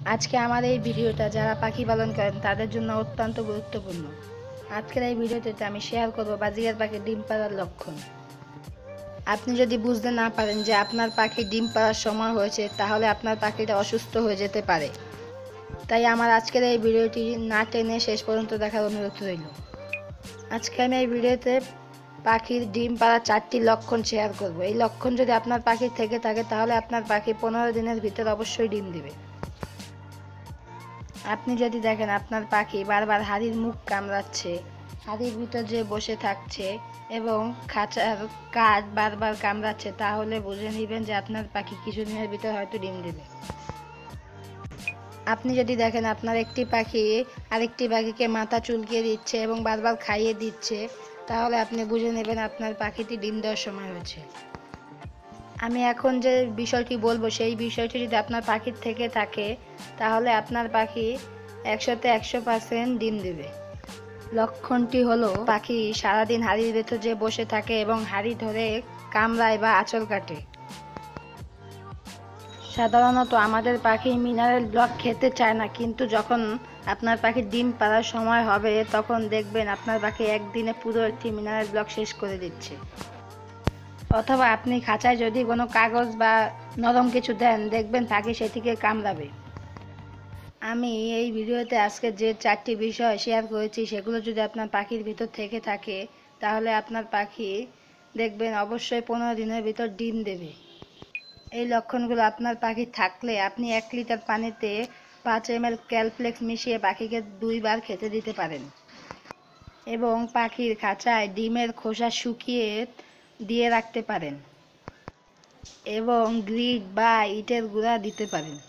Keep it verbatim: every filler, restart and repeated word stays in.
আজকে আমার এই ভিডিওটা যারা পাখি পালন করেন তাদের জন্য অত্যন্ত গুরুত্বপূর্ণ। আজকের এই ভিডিওটিতে আমি শেয়ার করব বাজিগার পাখির ডিম পাড়ার লক্ষণ। আপনি যদি বুঝতে না পারেন যে আপনার পাখি ডিম পাড়ার সময় হয়েছে, তাহলে আপনার পাখিটা অসুস্থ হয়ে যেতে পারে। তাই আমার আজকের এই ভিডিওটি না টেনে শেষ পর্যন্ত দেখার অনুরোধ রইল। আজকে আমি এই ভিডিওতে পাখির ডিম পাড়ার চারটি লক্ষণ শেয়ার করব। এই লক্ষণ যদি আপনার পাখির থেকে থাকে, তাহলে আপনার পাখি পনেরো দিনের ভিতরে অবশ্যই ডিম দিবে। আপনি যদি দেখেন আপনার পাখি বারবার হাড়ির মুখ কামড়াচ্ছে, হাড়ির ভিতর যে বসে থাকছে এবং খাঁচার কাঠ বারবার কামড়াচ্ছে, তাহলে বুঝে নেবেন যে আপনার পাখি কিছুদিনের ভিতর হয়তো ডিম দেবে। আপনি যদি দেখেন আপনার একটি পাখি আরেকটি পাখিকে মাথা চুলকিয়ে দিচ্ছে এবং বারবার খাইয়ে দিচ্ছে, তাহলে আপনি বুঝে নেবেন আপনার পাখিটি ডিম দেওয়ার সময় হয়েছে। আমি এখন যে বিষয়টি বলবো, সেই বিষয়টি যদি আপনার পাখির থেকে থাকে, তাহলে আপনার পাখি একশোতে একশো পার্সেন্ট ডিম দেবে। লক্ষণটি হলো পাখি সারাদিন হাড়ির ভেতর যে বসে থাকে এবং হাড়ি ধরে কামড়ায় বা আঁচল কাটে। সাধারণত আমাদের পাখি মিনারেল ব্লক খেতে চায় না, কিন্তু যখন আপনার পাখির ডিম পাড়ার সময় হবে, তখন দেখবেন আপনার পাখি একদিনে পুরো একটি মিনারেল ব্লক শেষ করে দিচ্ছে। অথবা আপনি খাঁচায় যদি কোনো কাগজ বা নরম কিছু দেন, দেখবেন পাখি সেটিকে কামড়াবে। আমি এই ভিডিওতে আজকে যে চারটি বিষয় শেয়ার করেছি, সেগুলো যদি আপনার পাখির ভিতর থেকে থাকে, তাহলে আপনার পাখি দেখবেন অবশ্যই পনেরো দিনের ভিতর ডিম দেবে। এই লক্ষণগুলো আপনার পাখি থাকলে আপনি এক লিটার পানিতে পাঁচ এম এল ক্যালপ্লেক্স মিশিয়ে পাখিকে দুইবার খেতে দিতে পারেন এবং পাখির খাঁচায় ডিমের খোসা শুকিয়ে দিয়ে রাখতে পারেন এবং গ্রিট বা ইটের গুঁড়া দিতে পারেন।